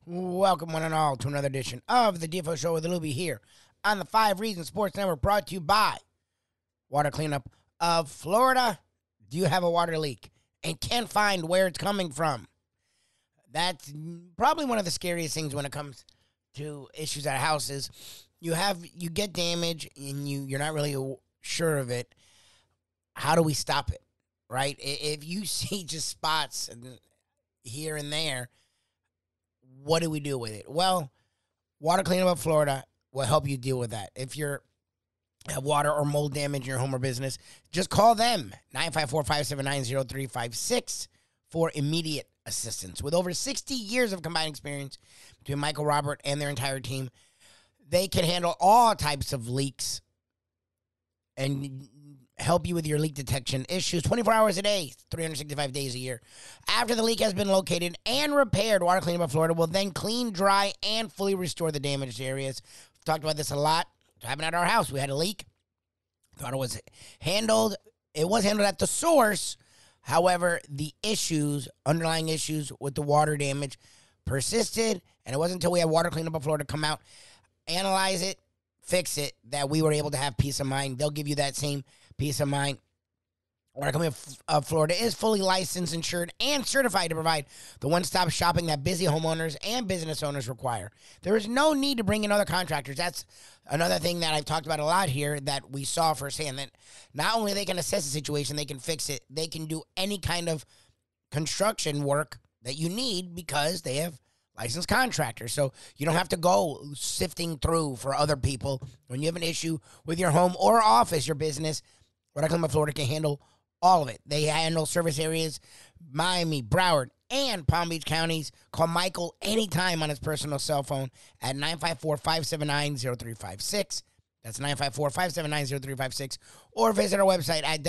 Welcome, one and all, to another edition of the Defo Show with Lubie here on the 5 Reasons Sports Network, brought to you by Water Cleanup of Florida. Do you have a water leak and can't find where it's coming from? That's probably one of the scariest things when it comes to issues at houses. You get damage and you're not really sure of it. How do we stop it, right? If you see just spots here and there, what do we do with it? Well, Water Cleanup of Florida will help you deal with that. If you have water or mold damage in your home or business, just call them, 954-579-0356, for immediate assistance. With over 60 years of combined experience between Michael, Robert, and their entire team, they can handle all types of leaks and help you with your leak detection issues 24 hours a day, 365 days a year. After the leak has been located and repaired, Water Cleanup of Florida will then clean, dry, and fully restore the damaged areas. We've talked about this a lot. It happened at our house. We had a leak. Thought it was handled. It was handled at the source. However, the underlying issues with the water damage persisted, and it wasn't until we had Water Cleanup of Florida come out, analyze it, fix it, that we were able to have peace of mind. They'll give you that same peace of mind. Water Cleanup of Florida is fully licensed, insured, and certified to provide the one-stop shopping that busy homeowners and business owners require. There is no need to bring in other contractors. That's another thing that I've talked about a lot here that we saw firsthand, that not only they can assess the situation, they can fix it, they can do any kind of construction work that you need because they have licensed contractors. So you don't have to go sifting through for other people. When you have an issue with your home or office, your business, Water Cleanup of Florida can handle all of it. They handle service areas, Miami, Broward, and Palm Beach counties. Call Michael anytime on his personal cell phone at 954-579-0356. That's 954-579-0356. Or visit our website at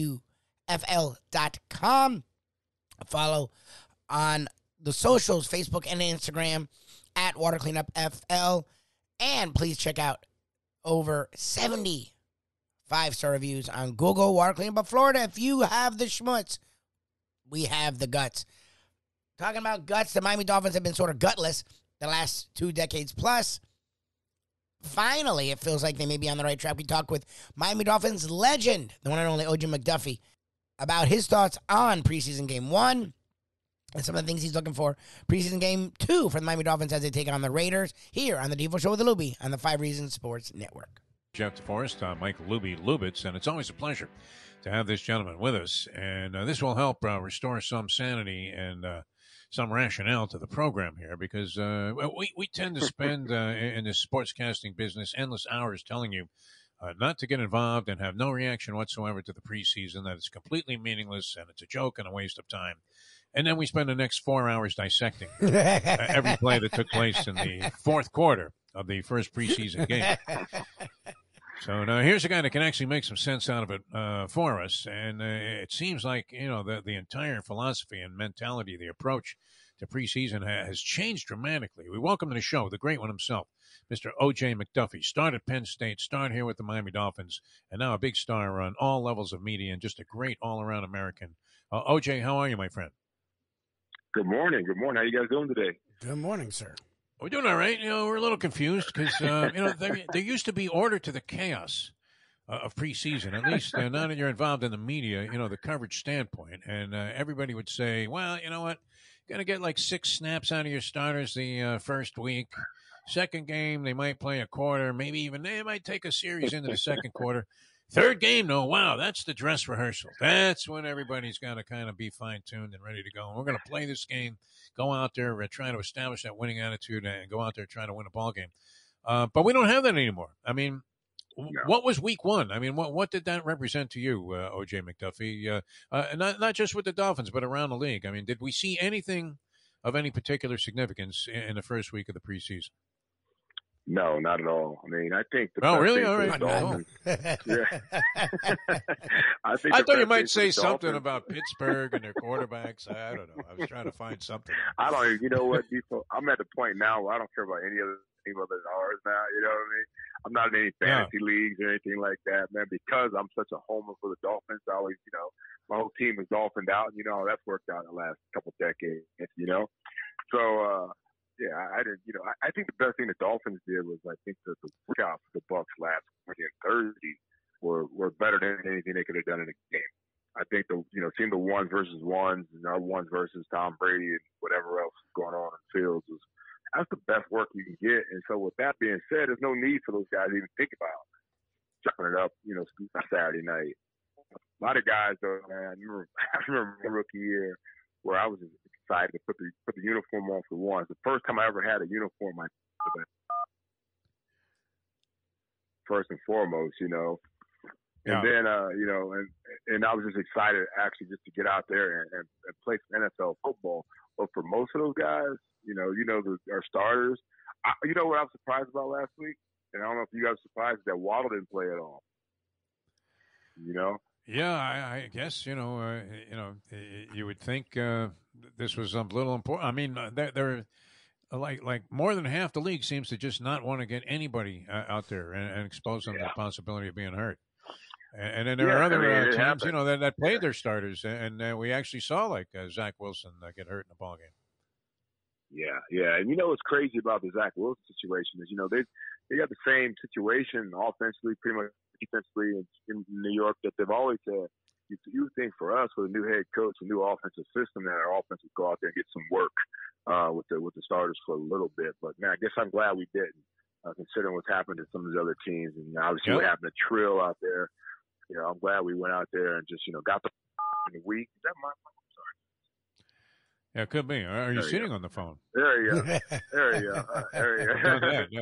wcufl.com. Follow on the socials, Facebook and Instagram, at Water Cleanup FL. And please check out over 70 5-star reviews on Google. Water Cleanup of Florida. If you have the schmutz, we have the guts. Talking about guts, the Miami Dolphins have been sort of gutless the last 2 decades plus. Finally, it feels like they may be on the right track. We talked with Miami Dolphins legend, the one and only OJ McDuffie, about his thoughts on preseason game 1 and some of the things he's looking for preseason game 2 for the Miami Dolphins as they take on the Raiders here on the Defo Show with Lubie on the 5 Reasons Sports Network. Jeff DeForest, Michael Lubie Lubitz, and it's always a pleasure to have this gentleman with us. And this will help restore some sanity and some rationale to the program here, because we tend to spend in this sportscasting business endless hours telling you not to get involved and have no reaction whatsoever to the preseason, that it's completely meaningless and it's a joke and a waste of time. And then we spend the next 4 hours dissecting every play that took place in the fourth quarter of the first preseason game. So now here's a guy that can actually make some sense out of it for us. And it seems like, the entire philosophy and mentality, the approach to preseason has changed dramatically. We welcome to the show the great one himself, Mr. OJ McDuffie. Started at Penn State, started here with the Miami Dolphins, and now a big star on all levels of media and just a great all-around American. OJ, how are you, my friend? Good morning. Good morning. How you guys doing today? Good morning, sir. We're doing all right. We're a little confused because, there used to be order to the chaos of preseason, at least now that you're involved in the media, the coverage standpoint. And everybody would say, well, you know what? Going to get like 6 snaps out of your starters the first week. Second game, they might play a quarter. Maybe even they might take a series into the second quarter. Third game, no, wow, that's the dress rehearsal. That's when everybody's got to kind of be fine-tuned and ready to go. And we're going to play this game, go out there, try to establish that winning attitude, and go out there trying to win a ball game. But we don't have that anymore. I mean, what was week 1? I mean, what did that represent to you, OJ McDuffie? Not just with the Dolphins, but around the league. I mean, did we see anything of any particular significance in the first week of the preseason? No, not at all. I mean, I think the really? All right. Dolphins, yeah. I thought you might say something about Pittsburgh and their quarterbacks. I don't know. I was trying to find something. I don't even, you know what, Defo, I'm at the point now where I don't care about any other team other than ours now, you know what I mean? I'm not in any fantasy leagues or anything like that, man, because I'm such a homer for the Dolphins. I always, my whole team is Dolphined out, and you know how that's worked out in the last couple decades, So, Yeah, I didn't. I think the best thing the Dolphins did was I think the workouts for the Bucks last Wednesday and Thursday were better than anything they could have done in a game. I think seeing the ones versus ones and our ones versus Tom Brady and whatever else is going on in the fields that's the best work you can get. And so with that being said, there's no need for those guys to even think about chopping it up, Saturday night. A lot of guys though, man, I remember my rookie year where I was excited to put the uniform on for once. The first time I ever had a uniform, first and foremost, And then, and I was just excited actually just to get out there and play some NFL football. But for most of those guys, our starters, what I was surprised about last week? And I don't know if you guys were surprised that Waddle didn't play at all. Yeah, I guess, you would think this was a little important. I mean, they're like more than half the league seems to just not want to get anybody out there and expose them to the possibility of being hurt. And then there are other teams, that played their starters, and we actually saw Zach Wilson get hurt in the ball game. Yeah, and what's crazy about the Zach Wilson situation is they got the same situation offensively, pretty much defensively in New York that they've always had. You think for us with a new head coach, a new offensive system, that our offense would go out there and get some work with the starters for a little bit. But man, I guess I'm glad we didn't, considering what's happened to some of the other teams, and obviously what happened to Trill out there. I'm glad we went out there and just, got the in the week. Is that my phone? Sorry. Yeah, it could be. Are you sitting on the phone? There you go. There you go. There you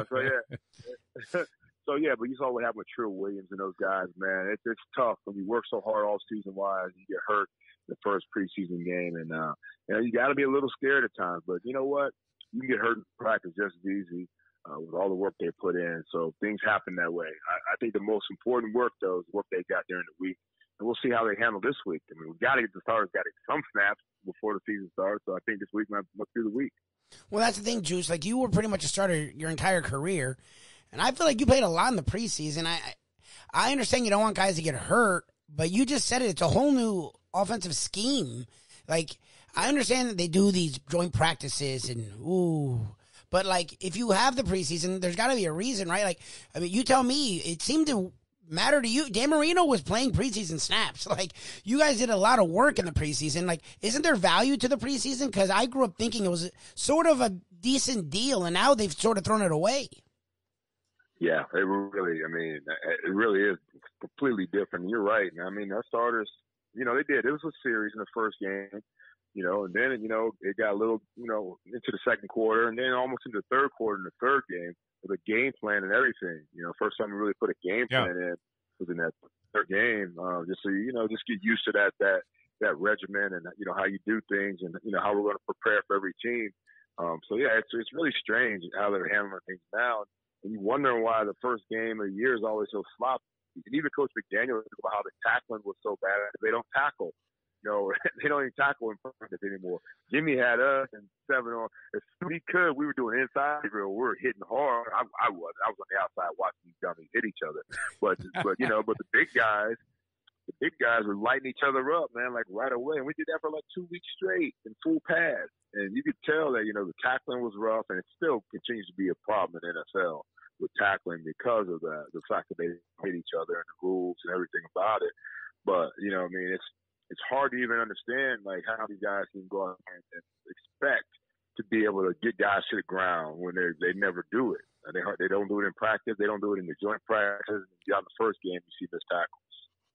go. So, but you saw what happened with Trill Williams and those guys, man. It's tough when you work so hard all season-wise. You get hurt the first preseason game. And, you got to be a little scared at times. But you know what? You can get hurt in practice just as easy. With all the work they put in. So things happen that way. I think the most important work, though, is the work they got during the week. And we'll see how they handle this week. I mean, we got to get the starters, got to get some snaps before the season starts. So I think this week might look through the week. Well, that's the thing, Juice. You were pretty much a starter your entire career. And I feel like you played a lot in the preseason. I understand you don't want guys to get hurt, but you just said it. It's a whole new offensive scheme. I understand that they do these joint practices and, but, if you have the preseason, there's got to be a reason, right? You tell me, it seemed to matter to you. Dan Marino was playing preseason snaps. You guys did a lot of work in the preseason. Isn't there value to the preseason? Because I grew up thinking it was sort of a decent deal, and now they've sort of thrown it away. Yeah, it really is completely different. You're right. I mean, our starters, they did. It was a series in the first game. And then, it got a little, into the second quarter and then almost into the third quarter in the third game with a game plan and everything. First time we really put a game plan in was in that third game, just so, just get used to that regimen and, how you do things and, how we're going to prepare for every team. It's really strange how they're handling things now. And you wonder why the first game of the year is always so sloppy. And even Coach McDaniel talked about how the tackling was so bad. They don't tackle. They don't even tackle in practice anymore. Jimmy had us and 7 on. If we could, we were doing inside drill. We were hitting hard. I was on the outside watching these dummies hit each other. But the big guys were lighting each other up, man, right away. And we did that for 2 weeks straight in full pads. And you could tell that, the tackling was rough, and it still continues to be a problem in the NFL with tackling because of the fact that they hit each other and the rules and everything about it. But, it's hard to even understand how these guys can go out and expect to be able to get guys to the ground when they never do it. They don't do it in practice. They don't do it in the joint practice. Beyond the first game, you see missed tackles.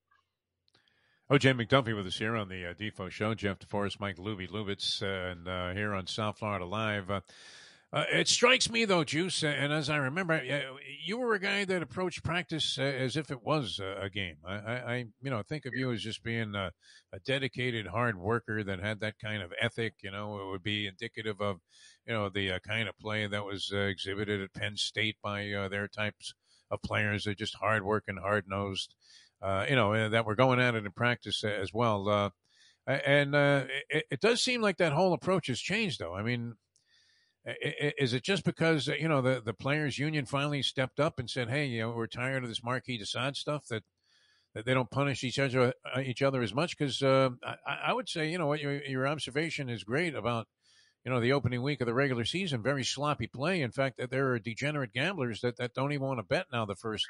OJ McDuffie with us here on the Defo Show. Jeff DeForest, Mike Lubitz, and here on South Florida Live. It strikes me, though, Juice, and as I remember, you were a guy that approached practice as if it was a game. I think of you as just being a dedicated hard worker that had that kind of ethic. It would be indicative of, the kind of play that was exhibited at Penn State by their types of players. They're just hard-working, hard-nosed, that were going at it in practice as well. It does seem like that whole approach has changed, though. I mean, is it just because, the players' union finally stepped up and said, hey, we're tired of this Marquis Desaad stuff, that they don't punish each other as much? Because I would say, your observation is great about, the opening week of the regular season, very sloppy play. In fact, there are degenerate gamblers that don't even want to bet now the first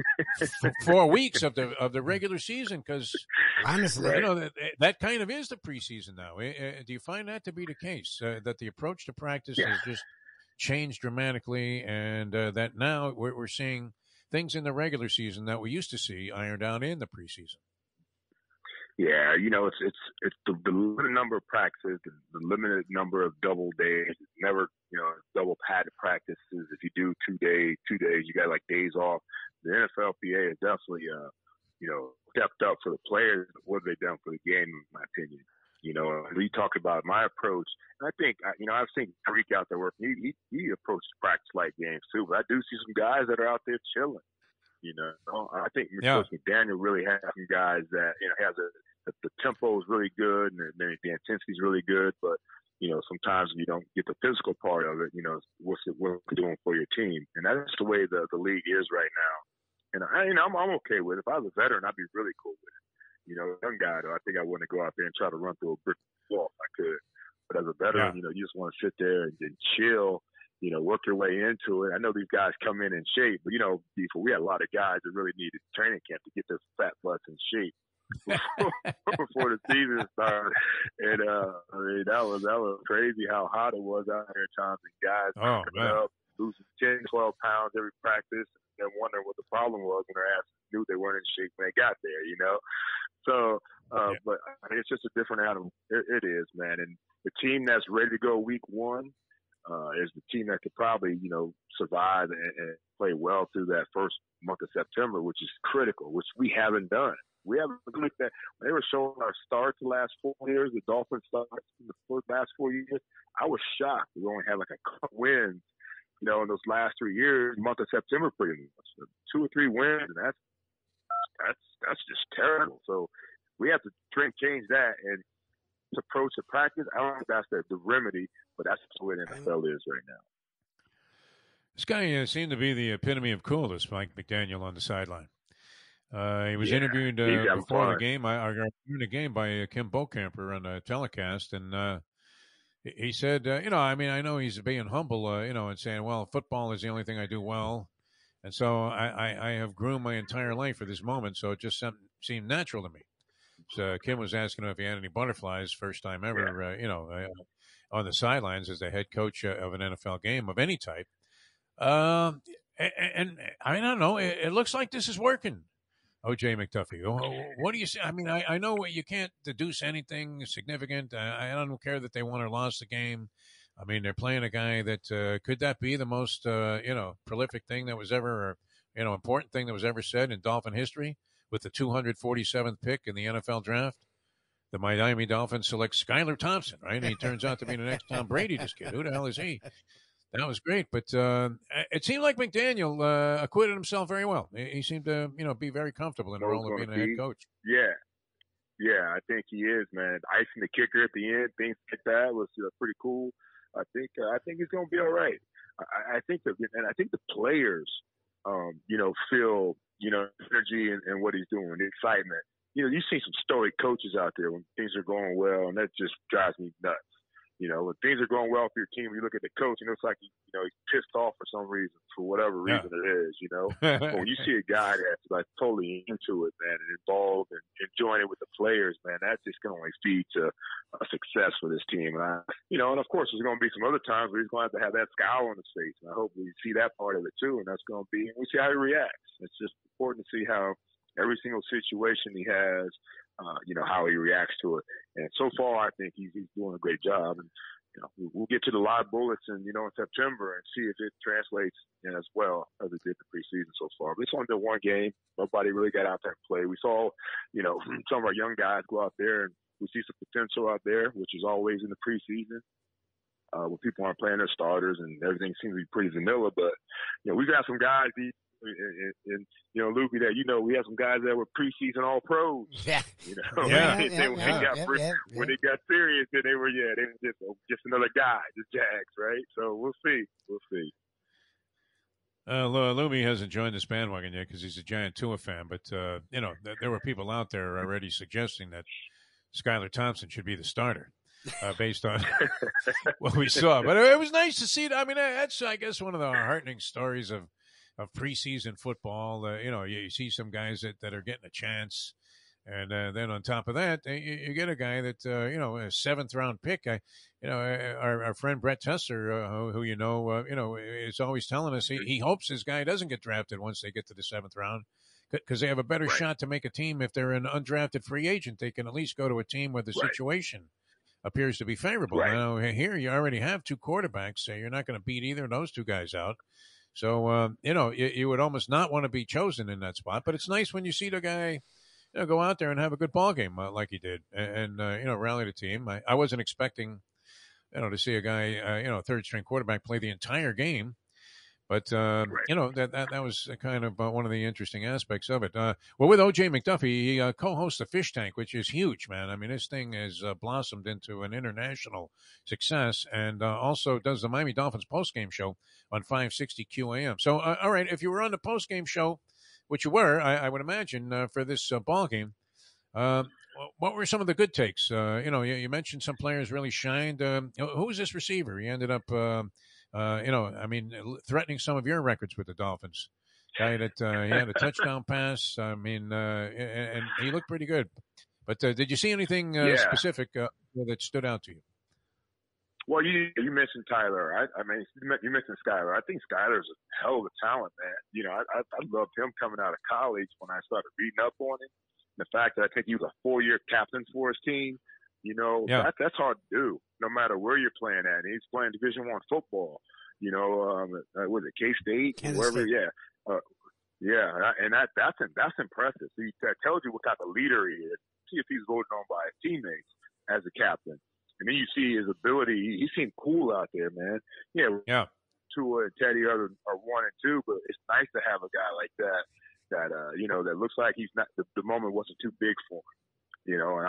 4 weeks of the regular season because Honestly, that kind of is the preseason now. Do you find that to be the case? That the approach to practice has just changed dramatically, and that now we're seeing things in the regular season that we used to see ironed out in the preseason. Yeah, it's the limited number of practices, the limited number of double days. It's never, double padded practices. If you do 2 days, you got like days off. The NFLPA has definitely, stepped up for the players. What have they done for the game, in my opinion? We talked about my approach, and I think, I've seen Tariq out there working. He approaches practice like games too, but I do see some guys that are out there chilling. I think Coach McDaniel really has some guys that has the tempo is really good and the intensity is really good, but sometimes you don't get the physical part of it. What's it doing for your team, and that's the way the league is right now. And I'm okay with it. If I was a veteran, I'd be really cool with it. Young guy though, I think I wouldn't go out there and try to run through a brick wall if I could. But as a veteran, you just want to sit there and chill. Work your way into it. I know these guys come in shape, but before we had a lot of guys that really needed training camp to get their fat butts in shape before the season started. And that was crazy how hot it was out here at times. And guys coming up, losing 10, 12 pounds every practice, and wondering what the problem was when their asses knew they weren't in shape when they got there. So, but it's just a different animal. It is, man. And the team that's ready to go week one. Is the team that could probably, survive and play well through that first month of September, which is critical, which we haven't done. We haven't done like that. When they were showing our starts the last 4 years, the Dolphins starts in the last 4 years, I was shocked. We only had like a couple wins, in those last 3 years, month of September pretty much. 2 or 3 wins, and that's just terrible. So we have to change that and approach to practice. I don't think that's the remedy, but that's the way the NFL is right now. This guy seemed to be the epitome of coolness, Mike McDaniel, on the sideline. He was interviewed before the game. I got interviewed the game by Kim Bokamper on the telecast, and he said, I know he's being humble, and saying, well, football is the only thing I do well, and so I have groomed my entire life for this moment, so it just seemed natural to me. So Kim was asking him if he had any butterflies, first time ever, on the sidelines as the head coach of an NFL game of any type. And I don't know. It looks like this is working. OJ McDuffie. What do you say? I mean, I know you can't deduce anything significant. I don't care that they won or lost the game. I mean, they're playing a guy that could that be the most prolific thing that was ever, important thing that was ever said in Dolphin history? With the 247th pick in the NFL draft, the Miami Dolphins select Skylar Thompson, right? And he turns out to be the next Tom Brady, this kid. Who the hell is he? That was great. But it seemed like McDaniel acquitted himself very well. He seemed to, be very comfortable in the role of being a head coach. Yeah, I think he is, man. Icing the kicker at the end, things like that was pretty cool. I think he's going to be all right. I think the players, feel energy and what he's doing, the excitement. You see some stoic coaches out there when things are going well, and that just drives me nuts. When things are going well for your team, you look at the coach, and it's like, he's pissed off for some reason, for whatever reason it is, But when you see a guy that's like totally into it, man, and involved and enjoying it with the players, man, that just can only feed to success for this team. And and of course, there's going to be some other times where he's going to have that scowl on his face, and I hope we see that part of it too. And that's going to be, and we see how he reacts. It's just important to see how every single situation he has, how he reacts to it. And so far, I think he's doing a great job. And we'll get to the live bullets in September and see if it translates as well as it did the preseason so far. But it's only been one game. Nobody really got out there and played. We saw, some of our young guys go out there, and we see some potential out there, which is always in the preseason. When people aren't playing their starters and everything seems to be pretty vanilla. But, we've got some guys and Lubie, that we have some guys that were preseason all pros. When they got serious, then they were just another guy, the Jags, right? So we'll see. Lubie hasn't joined this bandwagon yet because he's a giant Tua fan, but there were people out there already suggesting that Skylar Thompson should be the starter. based on what we saw. But it was nice to see it. I mean, that's, I guess, one of the heartening stories of preseason football. You see some guys that are getting a chance. And then on top of that, you get a guy that, a seventh-round pick. Our friend Brett Tesser, who is always telling us he hopes his guy doesn't get drafted once they get to the seventh round, because they have a better shot to make a team if they're an undrafted free agent. They can at least go to a team where the situation appears to be favorable. Now, here you already have two quarterbacks, so you're not going to beat either of those two guys out. So, you would almost not want to be chosen in that spot. But it's nice when you see the guy go out there and have a good ball game like he did and rally the team. I wasn't expecting, to see a guy, third string quarterback play the entire game. But, that was kind of one of the interesting aspects of it. Well, with OJ McDuffie, he co-hosts the Fish Tank, which is huge, man. I mean, this thing has blossomed into an international success, and also does the Miami Dolphins postgame show on 560 QAM. So, all right, if you were on the postgame show, which you were, I would imagine, for this ball game, what were some of the good takes? You mentioned some players really shined. Who was this receiver? He ended up, threatening some of your records with the Dolphins. Guy that he had a touchdown pass. And he looked pretty good. But did you see anything specific that stood out to you? Well, you mentioned Tyler. You mentioned Skyler. I think Skyler's a hell of a talent, man. I loved him coming out of college when I started reading up on him. The fact that I think he was a 4-year captain for his team, that's hard to do, no matter where you're playing at. He's playing Division I football, was it K-State? Wherever, and that's impressive. That tells you what type of leader he is. See if he's voted on by his teammates as a captain. And then you see his ability. He seemed cool out there, man. Yeah. Tua and Teddy are 1 and 2, but it's nice to have a guy like that that looks like he's not. The moment wasn't too big for him. And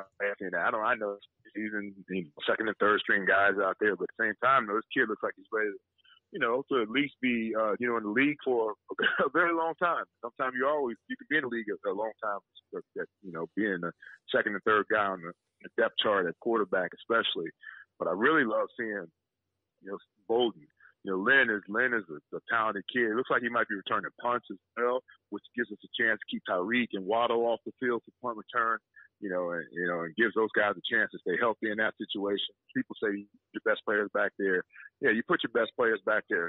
I know even second and third string guys out there, but at the same time, this kid looks like he's ready to at least be in the league for a very long time. Sometimes you can be in the league a long time. Being the second and third guy on the depth chart at quarterback especially. But I really love seeing, Bolden. Lynn is a talented kid. It looks like he might be returning punts as well, which gives us a chance to keep Tyreek and Waddle off the field for punt return, and gives those guys a chance to stay healthy in that situation. People say your best players back there. Yeah, you put your best players back there,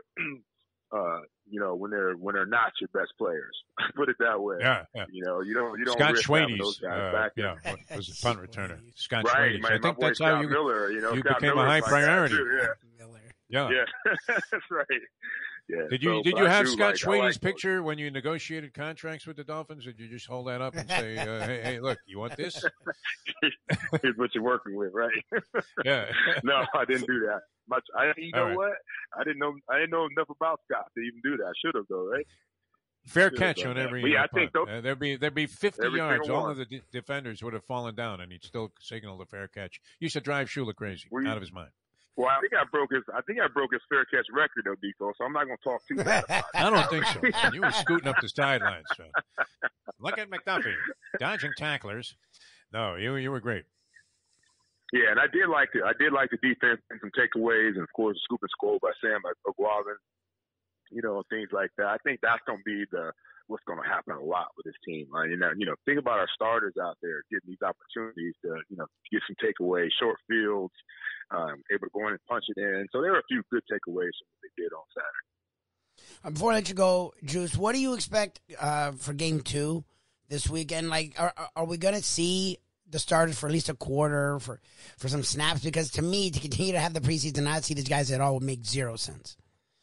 when they're not your best players. Put it that way. Yeah. You don't Scott risk having Schwade's, those guys back there. Was a punt returner. Scott Right, Schwade's. I think that's how you Miller, you Scott became Miller's a high my guy priority. too, Yeah. that's right. Yeah. Did you have Scott Schwade's picture when you negotiated contracts with the Dolphins? Did you just hold that up and say, "Hey, look, you want this? Here's what you're working with, right?" Yeah. No, I didn't do that. What? I didn't know enough about Scott to even do that. I should have though, right? Fair catch on every I think punt. There'd be 50 yards. All one. of the defenders would have fallen down, and he'd still signal the fair catch. Used to drive Shula crazy, out of his mind. Well, I think I broke his fair catch record though, Defo. So I'm not going to talk too bad about it. I don't think so. You were scooting up the sidelines. So. Look at McDuffie dodging tacklers. No, you were great. Yeah, and I did like the defense and some takeaways, and of course, scoop and score by Sam Aguavin, things like that. I think that's going to be what's going to happen a lot with this team. Think about our starters out there getting these opportunities to, get some takeaways, short fields, able to go in and punch it in. So there are a few good takeaways from what they did on Saturday. Before I let you go, Juice, what do you expect for Game 2 this weekend? Like, are we going to see the starters for at least a quarter for some snaps? Because to me, to continue to have the preseason and not see these guys at all would make zero sense.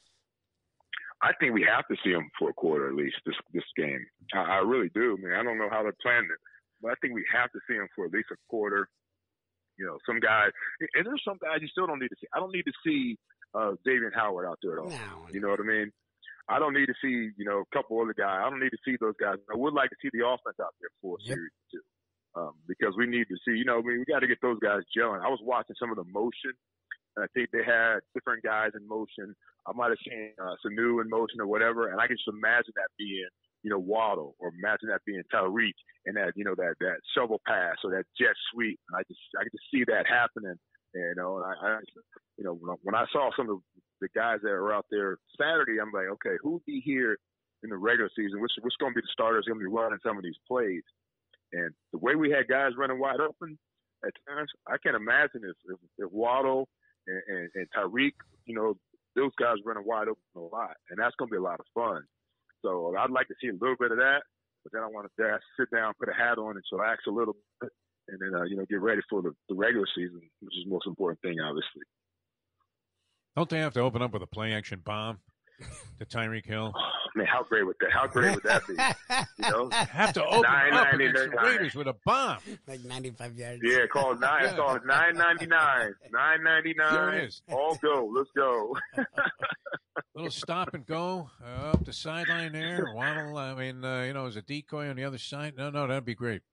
I think we have to see them for a quarter at least this game. I really do. I mean, I don't know how they're planning it, but I think we have to see them for at least a quarter. Some guys, and there's some guys you still don't need to see. I don't need to see Davian Howard out there at all. No. You know what I mean? I don't need to see, a couple other guys. I don't need to see those guys. I would like to see the offense out there for a series too, because we need to see. We got to get those guys gelling. I was watching some of the motion, and I think they had different guys in motion. I might have seen Sanu in motion or whatever, and I can just imagine that being, Waddle, or imagine that being Tyreek, and that, that shovel pass or that jet sweep. And I can just see that happening You know, and when I saw some of the guys that were out there Saturday, I'm like, okay, who'll be here in the regular season? What's going to be the starters going to be running some of these plays? And the way we had guys running wide open at times, I can't imagine if Waddle and Tyreek, you know, those guys running wide open a lot, and that's going to be a lot of fun. So I'd like to see a little bit of that, but then I want to sit down, put a hat on, and chillax a little bit, and then get ready for the regular season, which is the most important thing, obviously. Don't they have to open up with a play-action bomb to Tyreek Hill? Oh, man, how great would that be? You know, have to open up against the Raiders with a bomb, like 95 yards. Yeah, call it $9.99. $9.99. There it is. All go. Let's go. Little stop and go up the sideline there. Waddle, I mean, as a decoy on the other side. No, that'd be great.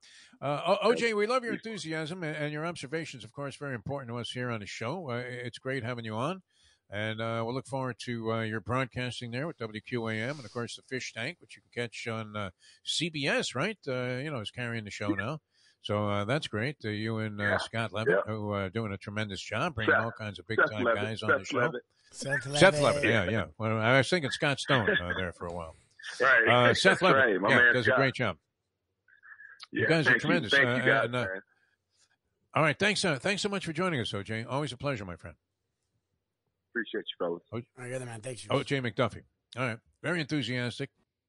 OJ, we love your enthusiasm and your observations, of course, very important to us here on the show. It's great having you on. And we'll look forward to your broadcasting there with WQAM and, of course, the Fish Tank, which you can catch on CBS, right? Is carrying the show now. So that's great. You and Scott Levitt, who are doing a tremendous job, bringing all kinds of big-time guys on the show. Seth Levitt, yeah. Well, I was thinking Scott Stone there for a while. Right. Seth Levitt, right. does a great job. You guys are tremendous. Thank you guys, man. All right, thanks so much for joining us, OJ. Always a pleasure, my friend. Appreciate you, fellas. All right, good man. Thanks. OJ McDuffie. All right. Very enthusiastic.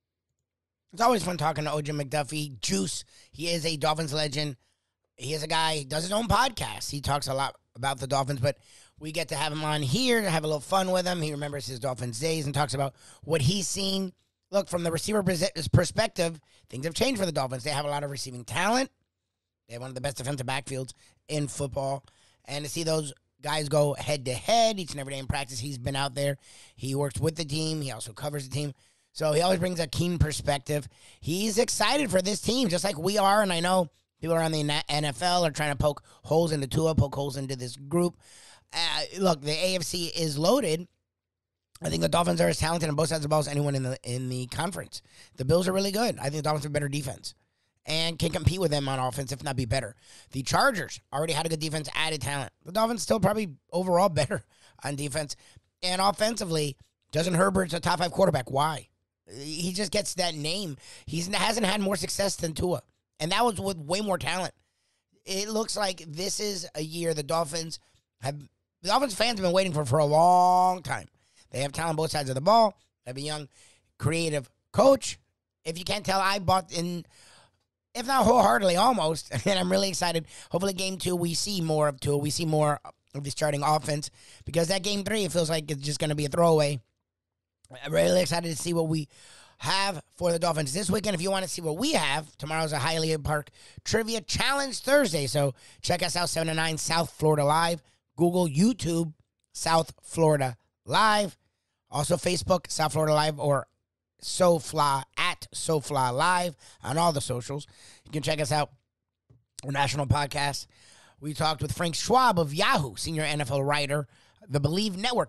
It's always fun talking to OJ McDuffie. Juice. He is a Dolphins legend. He is a guy, he does his own podcast. He talks a lot about the Dolphins, but we get to have him on here to have a little fun with him. He remembers his Dolphins days and talks about what he's seen. Look, from the receiver perspective, things have changed for the Dolphins. They have a lot of receiving talent. They have one of the best defensive backfields in football. And to see those guys go head-to-head each and every day in practice, he's been out there. He works with the team. He also covers the team. So he always brings a keen perspective. He's excited for this team, just like we are. And I know people around the NFL are trying to poke holes into Tua, poke holes into this group. Look, the AFC is loaded. I think the Dolphins are as talented on both sides of the ball as anyone in the conference. The Bills are really good. I think the Dolphins have better defense and can compete with them on offense, if not be better. The Chargers already had a good defense, added talent. The Dolphins still probably overall better on defense. And offensively, Justin Herbert's a top 5 quarterback. Why? He just gets that name. He hasn't had more success than Tua. And that was with way more talent. It looks like this is a year the Dolphins fans have been waiting for a long time. They have talent on both sides of the ball. They have a young, creative coach. If you can't tell, I bought in, if not wholeheartedly, almost. And I'm really excited. Hopefully, game 2, we see more of Tua. We see more of the starting offense. Because that game 3, it feels like it's just going to be a throwaway. I'm really excited to see what we have for the Dolphins this weekend. If you want to see what we have, tomorrow's a Hialeah Park Trivia Challenge Thursday. So check us out, 7 to 9 South Florida Live. Google, YouTube, South Florida Live. Also Facebook, South Florida Live, or SoFly, at SoFly Live on all the socials. You can check us out on National Podcast. We talked with Frank Schwab of Yahoo, senior NFL writer, the Believe Network,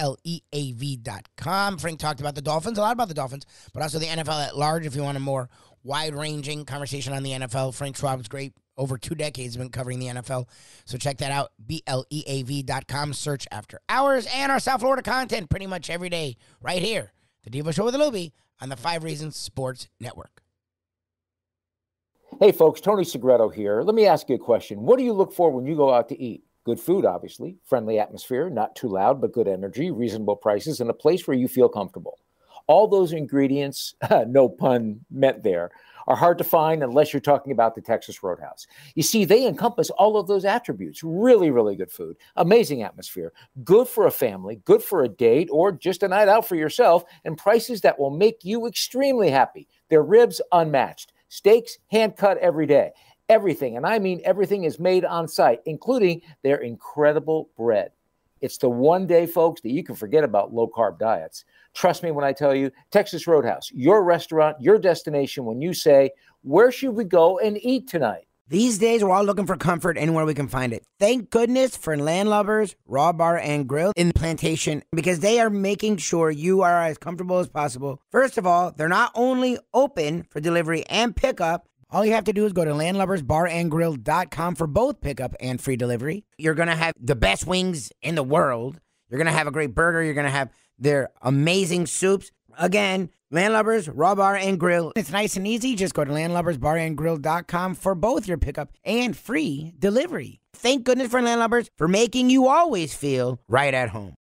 BLEAV.com. Frank talked about the Dolphins, a lot about the Dolphins, but also the NFL at large. If you want a more wide-ranging conversation on the NFL, Frank Schwab's great. Over 2 decades been covering the NFL. So check that out, BLEAV.com. Search After Hours and our South Florida content pretty much every day right here. The Defo Show with Lubie on the 5 Reasons Sports Network. Hey, folks, Tony Segreto here. Let me ask you a question. What do you look for when you go out to eat? Good food, obviously, friendly atmosphere, not too loud, but good energy, reasonable prices, and a place where you feel comfortable. All those ingredients, no pun meant there, are hard to find unless you're talking about the Texas Roadhouse. You see, they encompass all of those attributes. Really, really good food, amazing atmosphere, good for a family, good for a date, or just a night out for yourself, and prices that will make you extremely happy. Their ribs, unmatched. Steaks, hand-cut every day. Everything, and I mean everything, is made on site, including their incredible bread. It's the one day, folks, that you can forget about low-carb diets. Trust me when I tell you, Texas Roadhouse, your restaurant, your destination when you say, where should we go and eat tonight? These days, we're all looking for comfort anywhere we can find it. Thank goodness for Landlubbers Raw Bar and Grill in Plantation, because they are making sure you are as comfortable as possible. First of all, they're not only open for delivery and pickup, All you have to do is go to landlubbersbarandgrill.com for both pickup and free delivery. You're going to have the best wings in the world. You're going to have a great burger. You're going to have their amazing soups. Again, Landlubbers, Raw Bar and Grill. It's nice and easy. Just go to landlubbersbarandgrill.com for both your pickup and free delivery. Thank goodness for Landlubbers for making you always feel right at home.